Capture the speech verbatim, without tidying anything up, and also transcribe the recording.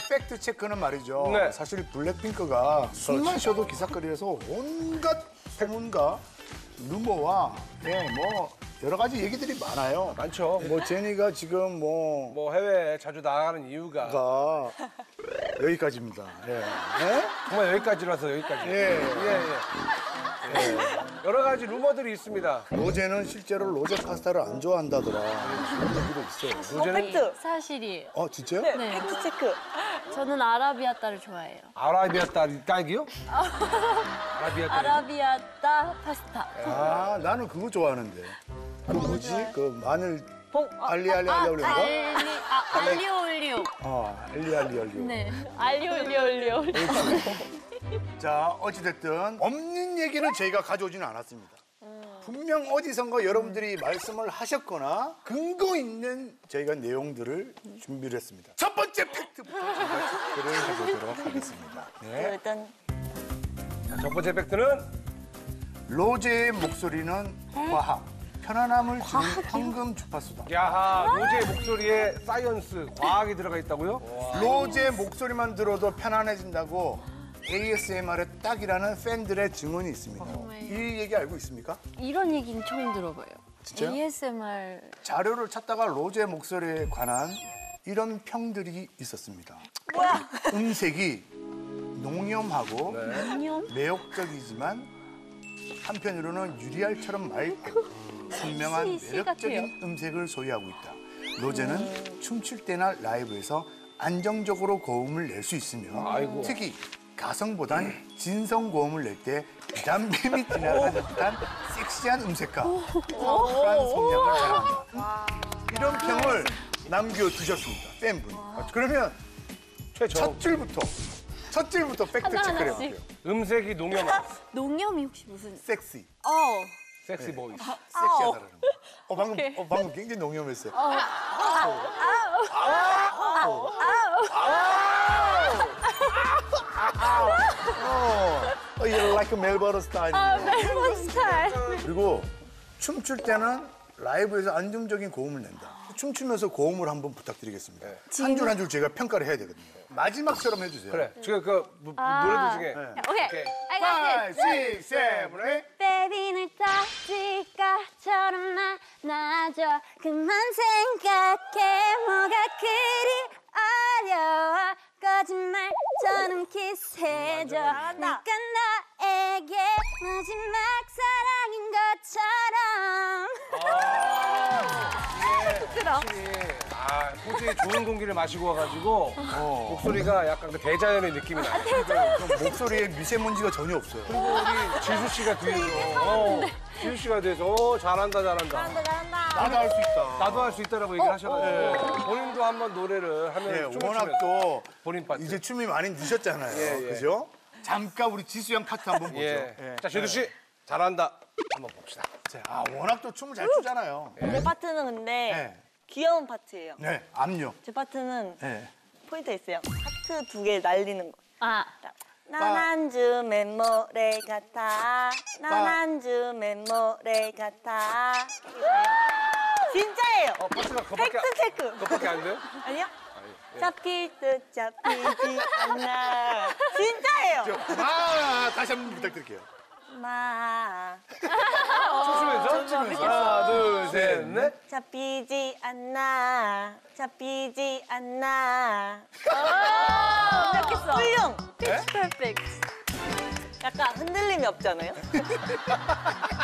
팩트 체크는 말이죠. 네. 사실 블랙핑크가 숨만 쉬어도 기사거리에서 온갖 소문과 루머와 예, 뭐 여러 가지 얘기들이 많아요. 많죠. 뭐 제니가 지금 뭐 뭐 해외에 자주 나가는 이유가 가 여기까지입니다. 예. 예? 정말 여기까지라서 여기까지. 예. 예, 예. 여러 가지 루머들이 있습니다. 로제는 실제로 로제 파스타를 안 좋아한다더라. 그런 얘기도 있어요. 로제는 팩트. 사실이에요. 어 진짜요? 네, 네. 팩트 체크. 저는 아라비아따를 좋아해요. 아라비아 딸 딸기요? 아라비아 딸. 아라비아따 파스타. 아 나는 그거 좋아하는데. 그 뭐지? 그 마늘 봉. 아, 알리 알리 아, 알리 올린 거? 알리, 아, 알리오 올리오. 어 알리 알리 알리. 네. 알리오 올리오 올리오. 자 어찌됐든 없는 얘기는 저희가 가져오지는 않았습니다. 분명 어디선가 여러분들이 말씀을 하셨거나 근거 있는 저희가 내용들을 준비를 했습니다. 첫 번째 팩트부터 저희가 체크를 해보도록 하겠습니다. 네. 일단 자, 첫 번째 팩트는 로제의 목소리는 과학, 편안함을 주는 황금 주파수다. 야하 로제의 목소리에 사이언스 과학이 들어가 있다고요? 로제 목소리만 들어도 편안해진다고 에이에스엠알의 딱이라는 팬들의 증언이 있습니다. 이 얘기 알고 있습니까? 이런 얘기는 처음 들어봐요. 진짜요? 에이에스엠알. 자료를 찾다가 로제 목소리에 관한 이런 평들이 있었습니다. 뭐야? 음색이 농염하고 안녕. 매혹적이지만 한편으로는 유리알처럼 맑고 선명한 시, 시 매력적인 같아요. 음색을 소유하고 있다. 로제는 춤출 때나 라이브에서 안정적으로 고음을 낼 수 있으며 아이고. 특히 가성보단 진성 고음을 낼 때 담뱀이 지나가는 듯한 섹시한 음색과 파워풀한 성량을 자랑합니다. 이런 평을 남겨두셨습니다, 팬분이. 그러면 최저 첫 줄부터 첫 줄부터 팩트 체크를 하나하나씩. 해볼게요. 음색이 농염 농염이 혹시 무슨? 섹시, 어. 섹시 보이스. 섹시하다라는 거. 어 방금 어, 방금 굉장히 농염했어요. 어, you're like a 멜버른 스타일. 아, 멜론 스타일. 그리고 춤출 때는 라이브에서 안정적인 고음을 낸다. 춤추면서 고음을 한번 부탁드리겠습니다. 한 줄 한 줄 제가 평가를 해야 되거든요. 마지막처럼 해주세요. 그래. 지금 그 무- 아. 노래들 중에 네. 오케이. 오케이. I got five, this. six, seven, eight. Baby 날 딱지가처럼 만나줘. 그만 생각해 뭐가 그리 어려워. 거짓말처럼 키스해줘. 내가 나에게 마지막 사랑인 것처럼. 부끄러워. 확실히 아 호주에 좋은 공기를 마시고 와가지고 목소리가 약간 그 대자연의 느낌이 나요. 좀 목소리에 미세먼지가 전혀 없어요. 그리고 우리 지수 씨가 뒤에서 어, 지수 씨가 뒤에서 어, 잘한다 잘한다. 잘한다 잘한다. 나도 할 수 있다. 나도 할 수 있다라고 얘기를 하셔가지고 본인도 한번 노래를 하면 네, 춤을 워낙 추면서 또 본인 파트. 이제 춤이 많이 늦었잖아요. 예, 예. 그죠? 잠깐 우리 지수 형 파트 한번 보죠. 예. 예. 자 지수 씨 잘한다. 한번 봅시다. 자, 아, 워낙 또 춤을 잘 추잖아요. 제 파트는 근데 네. 귀여운 파트예요. 네, 압류. 제 파트는 네. 포인트 있어요. 하트 두 개 날리는 거. 아. 난 한 줌의 모래 같아. 난 한 줌의 모래 같아. 진짜예요. 어 파트가 그거밖에 팩트 체크. 그거밖에 안 돼요? 아니요? 잡힐 듯 잡히지 않아. 진짜예요. 아, 다시 한 번 부탁드릴게요. 마 춤추면서 하나 둘 셋 넷. 잡히지 않나. 잡히지 않나. 완벽했어. 훌륭. Pitch perfect. 약간 흔들림이 없잖아요?